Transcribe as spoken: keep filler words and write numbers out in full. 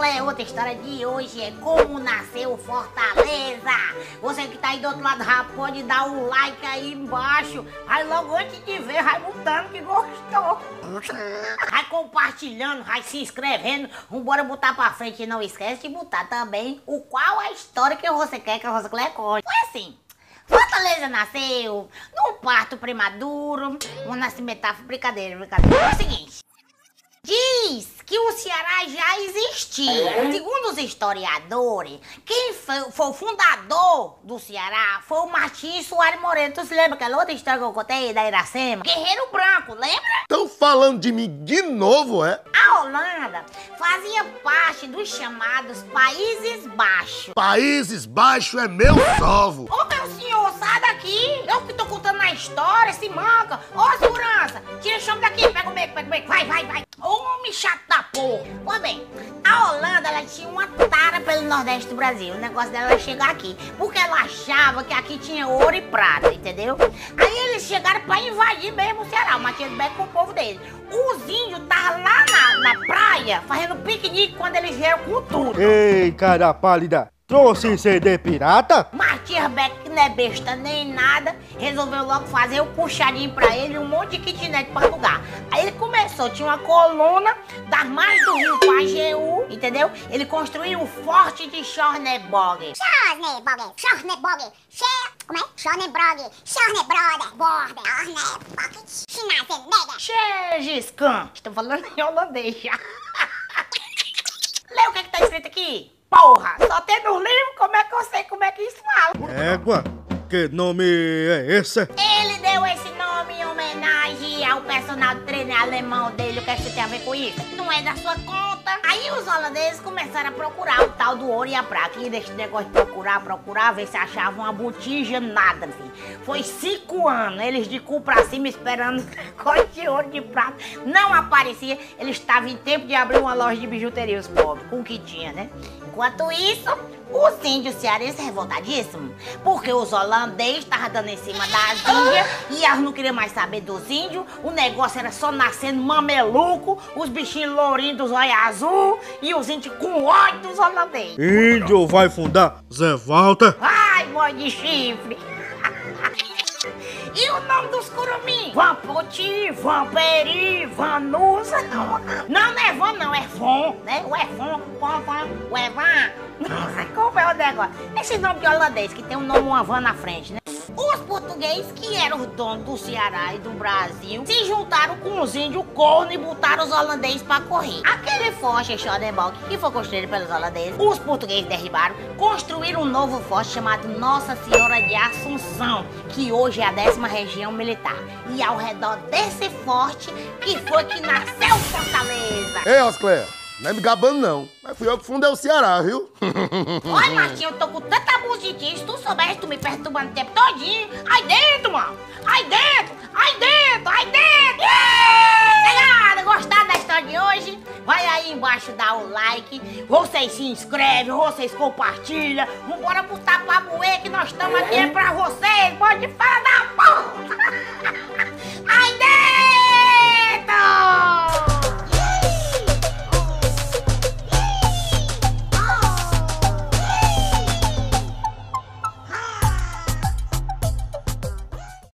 Clé, outra história de hoje é como nasceu Fortaleza. Você que tá aí do outro lado já pode dar um like aí embaixo. Aí logo antes de ver, vai mudando que gostou. Vai compartilhando, vai se inscrevendo. Vambora botar pra frente e não esquece de botar também o qual é a história que você quer que a Rosa Clé conte. Foi assim. Fortaleza nasceu num parto prematuro. Um nascimento, brincadeira, brincadeira. É o seguinte. Diz que o Ceará já existia. Segundo os historiadores, quem foi, foi o fundador do Ceará foi o Martins Soares Moreno. Tu se lembra aquela outra história que eu contei da Iracema? Guerreiro Branco, lembra? Estão falando de mim de novo, é? A Holanda fazia parte dos chamados Países Baixos. Países Baixos é meu salvo. Ô, meu senhor, sai daqui. Eu que tô contando a história, se manca. Ô, segurança, tira o chão daqui, pega o beco, pega o beco. Vai, vai, vai. Homem chato da porra. Pois bem, a Holanda, ela tinha uma tara pelo Nordeste do Brasil. O negócio dela era chegar aqui, porque ela achava que aqui tinha ouro e prata, entendeu? Aí eles chegaram pra invadir mesmo o Ceará, o Matias Beck com o povo dele. Os índios estavam lá na, na praia, fazendo piquenique quando eles vieram com tudo. Ei, cara pálida, trouxe C D pirata? Matias Beck, que não é besta nem nada, resolveu logo fazer o puxadinho pra ele, um monte de kitnet pra alugar. Aí ele começou, tinha uma coluna das margens do rio Pajeú, entendeu? Ele construiu o forte de Chornebog. Chornebog, Chornebog, Che... Como é? Chornebrog, Chornebroder, Border, Chornebog, Chinazenega. Gengis Khan. Estou falando em holandês já. Lê o que é que tá escrito aqui. Porra, só tem no livro, como é que eu sei como é que isso fala? Égua, que nome é esse? Ele deu esse nome em homenagem ao personal de treino alemão dele. O que é que você tem a ver com isso? Não é da sua conta. Aí os holandeses começaram a procurar o tal do ouro e a prata. E desse negócio de procurar, procurar, ver se achavam uma botija, nada, filho. Foi cinco anos, eles de cu pra cima esperando negócio de ouro, de prata. Não aparecia. Eles estavam em tempo de abrir uma loja de bijuteria, os pobres, com o que tinha, né? Enquanto isso, os índios cearenses revoltadíssimos, porque os holandeses estavam dando em cima das índias e elas não queriam mais saber dos índios. O negócio era só nascendo mameluco, os bichinhos lourinhos dos olhos azul e os índios com ódio dos holandeses. Índio vai fundar Zé Walter. Ai, boi de chifre. E o nome dos curumim? Vampoti, Vamperi, Vanusa. Não, não é Van, não, é Von, né? O Evon, Van, Van, o Evan. Não sei como é o negócio. Esse nome de holandês, que tem um nome, uma van na frente, né? Os portugueses, que eram os donos do Ceará e do Brasil, se juntaram com os índios corno e botaram os holandeses pra correr. Aquele forte Chornebog, que foi construído pelos holandeses, os portugueses derribaram, construíram um novo forte chamado Nossa Senhora de Assunção, que hoje é a décima região militar. E ao redor desse forte que foi que nasceu Fortaleza. Ei, Osclé, não é me gabando não, mas fui eu que fundei o Ceará, viu? Olha, Martinho, eu tô com tanta abuso de ti, se tu soubesse, tu me perturbando o tempo todinho. Aí dentro, mano! Aí dentro! Aí dentro! Aí dentro! Yeah! Gostaram da história de hoje? Vai aí embaixo dar o like, vocês se inscrevem, vocês compartilham. Vambora botar pra moer que nós estamos aqui é pra vocês. Pode falar!